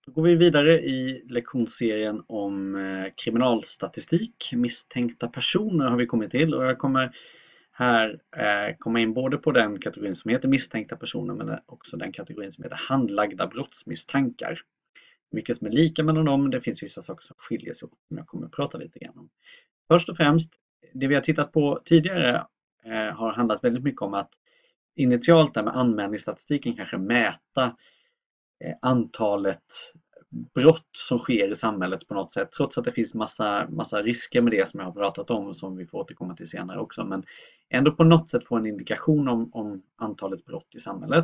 Då går vi vidare i lektionsserien om kriminalstatistik. Misstänkta personer har vi kommit till och jag kommer här komma in både på den kategorin som heter misstänkta personer men också den kategorin som heter handlagda brottsmisstankar. Mycket som är lika mellan dem, det finns vissa saker som skiljer sig åt som jag kommer att prata lite grann om. Först och främst, det vi har tittat på tidigare har handlat väldigt mycket om att initialt där med anmälningsstatistiken kanske mäta antalet brott som sker i samhället på något sätt, trots att det finns massa risker med det som jag har pratat om som vi får återkomma till senare också, men ändå på något sätt få en indikation om antalet brott i samhället.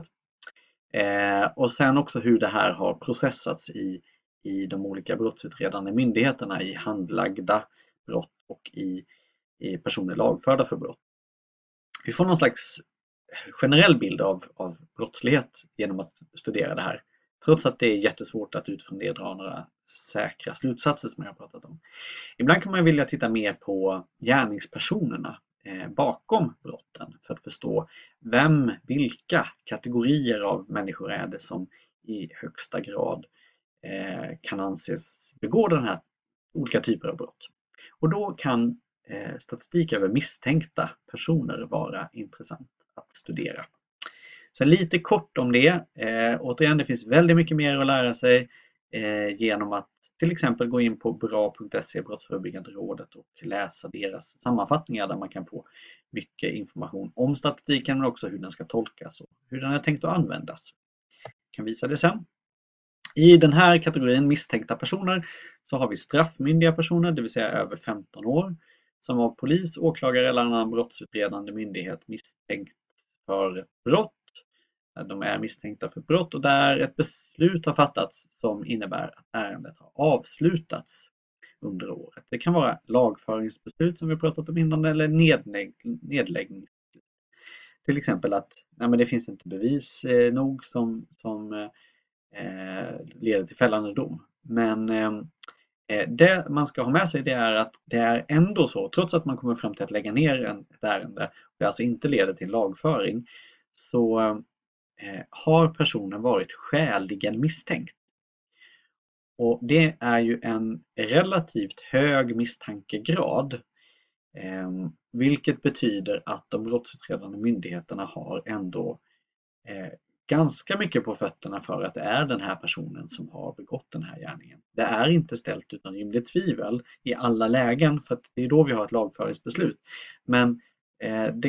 Och sen också hur det här har processats i de olika brottsutredande myndigheterna i handlagda brott och i personer lagförda för brott. Vi får någon slags generell bild av brottslighet genom att studera det här. Trots att det är jättesvårt att utifrån det dra några säkra slutsatser som jag har pratat om. Ibland kan man vilja titta mer på gärningspersonerna bakom brotten för att förstå vilka kategorier av människor är det som i högsta grad kan anses begå den här olika typer av brott. Och då kan statistik över misstänkta personer vara intressant att studera. Så lite kort om det. Återigen, det finns väldigt mycket mer att lära sig genom att till exempel gå in på bra.se, Brottsförebyggande rådet, och läsa deras sammanfattningar där man kan få mycket information om statistiken men också hur den ska tolkas och hur den är tänkt att användas. Jag kan visa det sen. I den här kategorin misstänkta personer så har vi straffmyndiga personer, det vill säga över 15 år, som av polis, åklagare eller annan brottsutredande myndighet misstänkt för ett brott. De är misstänkta för brott och där ett beslut har fattats som innebär att ärendet har avslutats under året. Det kan vara lagföringsbeslut som vi pratat om innan eller nedläggningsbeslut. Till exempel att det finns inte bevis nog som leder till fällande dom. Men det man ska ha med sig det är att det är ändå så, trots att man kommer fram till att lägga ner ett ärende och det alltså inte leder till lagföring, så har personen varit skäligen misstänkt. Och det är ju en relativt hög misstankegrad, vilket betyder att de brottsutredande myndigheterna har ändå ganska mycket på fötterna för att det är den här personen som har begått den här gärningen. Det är inte ställt utan rimligt tvivel i alla lägen, för att det är då vi har ett lagföringsbeslut. Men det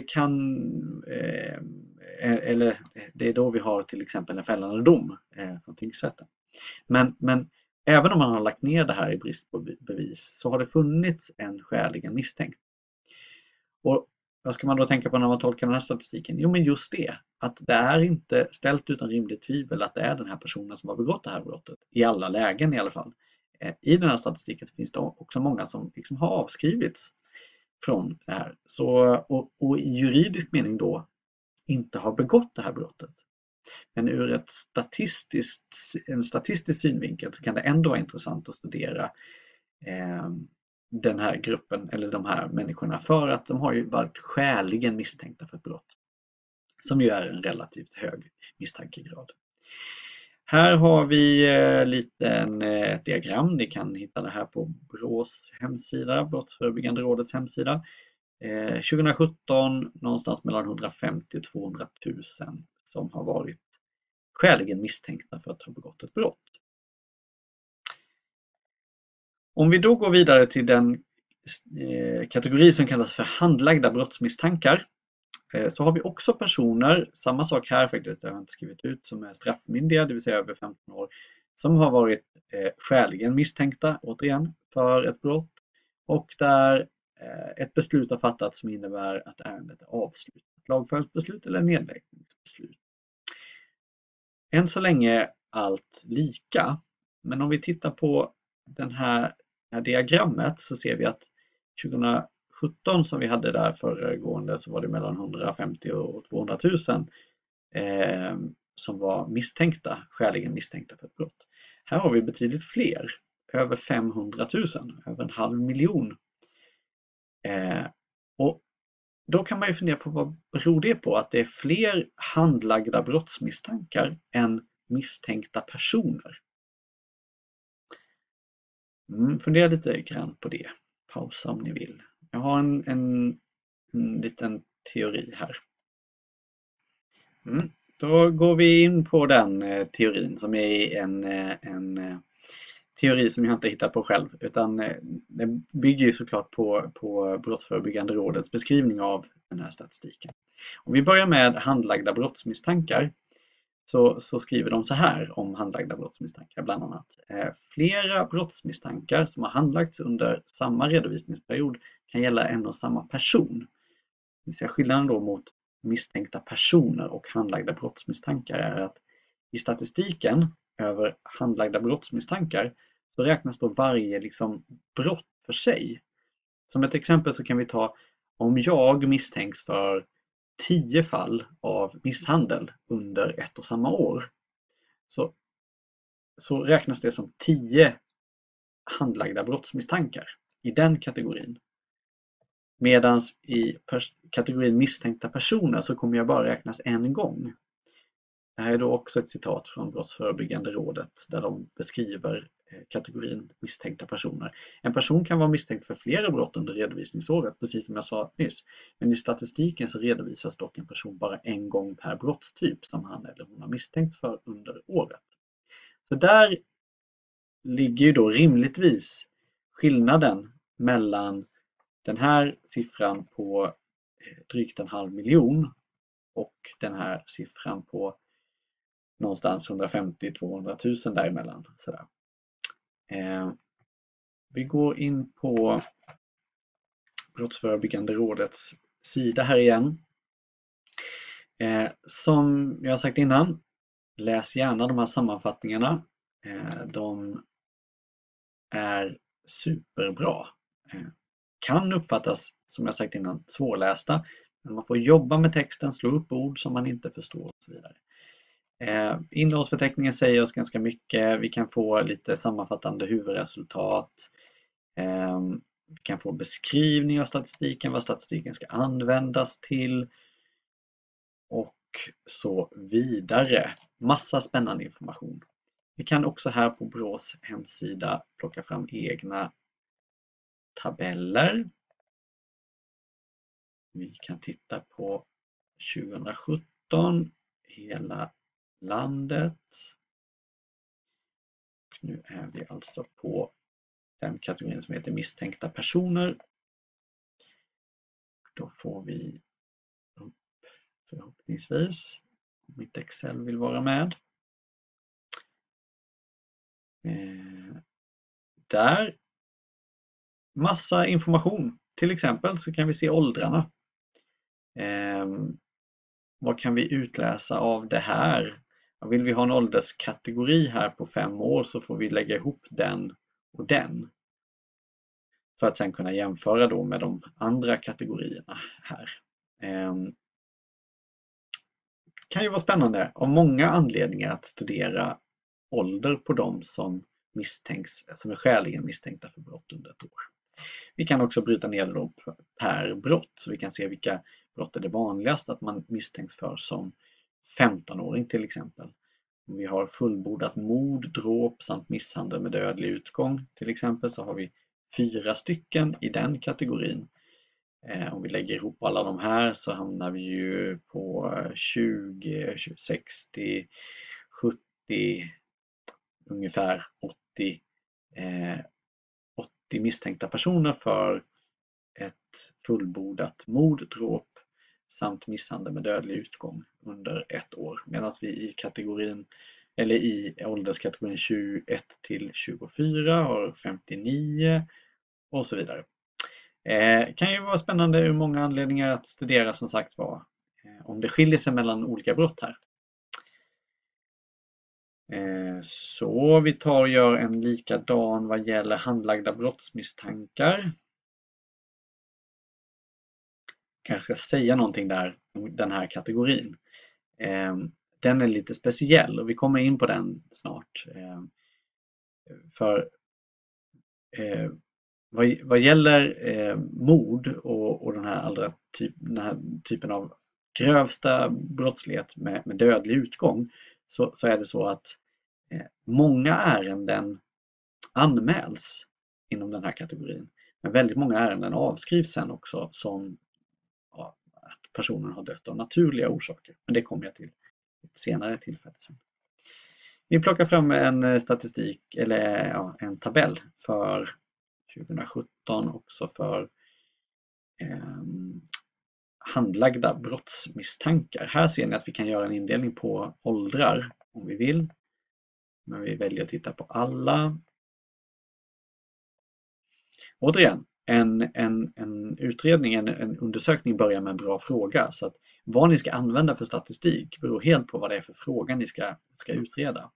är då vi har till exempel en fällande dom från tingsrätten. Men även om man har lagt ner det här i brist på bevis så har det funnits en skäligen misstänkt. Och vad ska man då tänka på när man tolkar den här statistiken? Jo, men just det, att det är inte ställt utan rimligt tvivel att det är den här personen som har begått det här brottet, i alla lägen i alla fall. I den här statistiken finns det också många som liksom har avskrivits från det här. Och i juridisk mening då inte har begått det här brottet. Men ur en statistisk synvinkel så kan det ändå vara intressant att studera den här gruppen eller de här människorna, för att de har ju varit skäligen misstänkta för ett brott, som ju är en relativt hög misstankegrad. Här har vi ett diagram. Ni kan hitta det här på BRÅs hemsida, Brottsförebyggande rådets hemsida. 2017 någonstans mellan 150 och 200 000 som har varit skäligen misstänkta för att ha begått ett brott. Om vi då går vidare till den kategori som kallas för handlagda brottsmisstankar, så har vi också personer, samma sak här faktiskt, det har jag inte skrivit ut, som är straffmyndiga, det vill säga över 15 år, som har varit skäligen misstänkta, återigen, för ett brott, och där ett beslut har fattats som innebär att ärendet är avslutat, lagföringsbeslut eller nedläggningsbeslut. Än så länge allt lika, men om vi tittar på det här diagrammet så ser vi att 2017 som vi hade där föregående så var det mellan 150 och 200 000 som var misstänkta, skäligen misstänkta för ett brott. Här har vi betydligt fler, över 500 000, över 500 000. Och då kan man ju fundera på vad beror det på att det är fler handlagda brottsmisstankar än misstänkta personer. Fundera lite grann på det. Pausa om ni vill. Jag har en liten teori här. Då går vi in på den teorin som är en teori som jag inte hittat på själv, utan den bygger ju såklart på Brottsförebyggande rådets beskrivning av den här statistiken. Om vi börjar med handlagda brottsmisstankar, så skriver de så här om handlagda brottsmisstankar bland annat. Flera brottsmisstankar som har handlagts under samma redovisningsperiod kan gälla en och samma person. Det vill säga skillnaden då mot misstänkta personer och handlagda brottsmisstankar är att i statistiken över handlagda brottsmisstankar så räknas då varje brott för sig. Som ett exempel så kan vi ta om jag misstänks för 10 fall av misshandel under ett och samma år. Så räknas det som 10 handlagda brottsmisstankar i den kategorin. Medan i kategorin misstänkta personer så kommer jag bara räknas en gång. Det här är då också ett citat från Brottsförebyggande rådet där de beskriver kategorin misstänkta personer. En person kan vara misstänkt för flera brott under redovisningsåret, precis som jag sa nyss. Men i statistiken så redovisas dock en person bara en gång per brottstyp som han eller hon har misstänkt för under året. Så där ligger ju då rimligtvis skillnaden mellan den här siffran på drygt 500 000 och den här siffran på någonstans 150-200 000 däremellan. Sådär. Vi går in på Brottsförebyggande rådets sida här igen. Som jag har sagt innan, läs gärna de här sammanfattningarna. De är superbra. Kan uppfattas, som jag sagt innan, svårlästa. Men man får jobba med texten, slå upp ord som man inte förstår och så vidare. Innehållsförteckningen säger oss ganska mycket. Vi kan få lite sammanfattande huvudresultat. Vi kan få beskrivning av statistiken, vad statistiken ska användas till och så vidare. Massa spännande information. Vi kan också här på BRÅs hemsida plocka fram egna tabeller. Vi kan titta på 2017, hela landet. Och nu är vi alltså på den kategorin som heter misstänkta personer. Då får vi upp förhoppningsvis, om mitt Excel vill vara med. Där, massa information. Till exempel så kan vi se åldrarna. Vad kan vi utläsa av det här? Vill vi ha en ålderskategori här på 5 år så får vi lägga ihop den och den. För att sedan kunna jämföra då med de andra kategorierna här. Kan ju vara spännande av många anledningar att studera ålder på de som är skäligen misstänkta för brott under ett år. Vi kan också bryta ner det per brott så vi kan se vilka brott är det vanligast att man misstänks för som 15-åring till exempel. Om vi har fullbordat mord, dråp samt misshandel med dödlig utgång till exempel så har vi 4 stycken i den kategorin. Om vi lägger ihop alla de här så hamnar vi ju på 20, 60, 70, ungefär 80 misstänkta personer för ett fullbordat mord, dråp samt misshandel med dödlig utgång under ett år. Medan vi i ålderskategorin 21 till 24 har 59 och så vidare. Kan ju vara spännande ur många anledningar att studera som sagt var om det skiljer sig mellan olika brott här. Så vi tar och gör en likadan vad gäller handlagda brottsmisstankar. Kanske ska säga någonting där om den här kategorin. Den är lite speciell och vi kommer in på den snart. För vad gäller mord och den här typen av grövsta brottslighet med dödlig utgång så är det så att många ärenden anmäls inom den här kategorin. Men väldigt många ärenden avskrivs sen också som att personen har dött av naturliga orsaker. Men det kommer jag till ett senare tillfälle sen. Vi plockar fram en statistik eller en tabell för 2017 också för handlagda brottsmisstankar. Här ser ni att vi kan göra en indelning på åldrar om vi vill. Men vi väljer att titta på alla. Återigen, en utredning, en undersökning börjar med en bra fråga. Så att vad ni ska använda för statistik beror helt på vad det är för fråga ni ska utreda.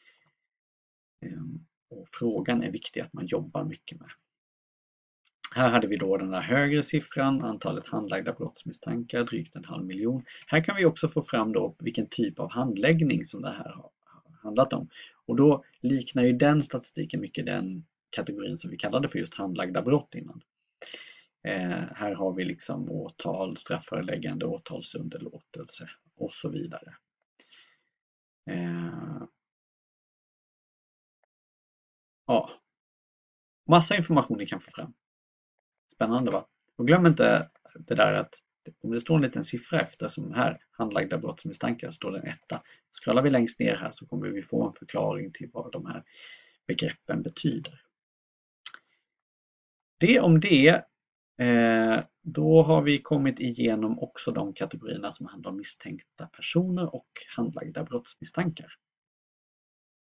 Och frågan är viktig att man jobbar mycket med. Här hade vi då den där högre siffran, antalet handlagda brottsmisstankar, drygt 500 000. Här kan vi också få fram då vilken typ av handläggning som det här har handlat om. Och då liknar ju den statistiken mycket den kategorin som vi kallade för just handlagda brott innan. Här har vi liksom åtal, strafföreläggande, åtalsunderlåtelse och så vidare. Massa information ni kan få fram. Spännande va? Och glöm inte det där att om det står en liten siffra efter som här, handlagda brottsmisstankar, står det en 1. Scrollar vi längst ner här så kommer vi få en förklaring till vad de här begreppen betyder. Det om det. Då har vi kommit igenom också de kategorierna som handlar om misstänkta personer och handlagda brottsmisstankar.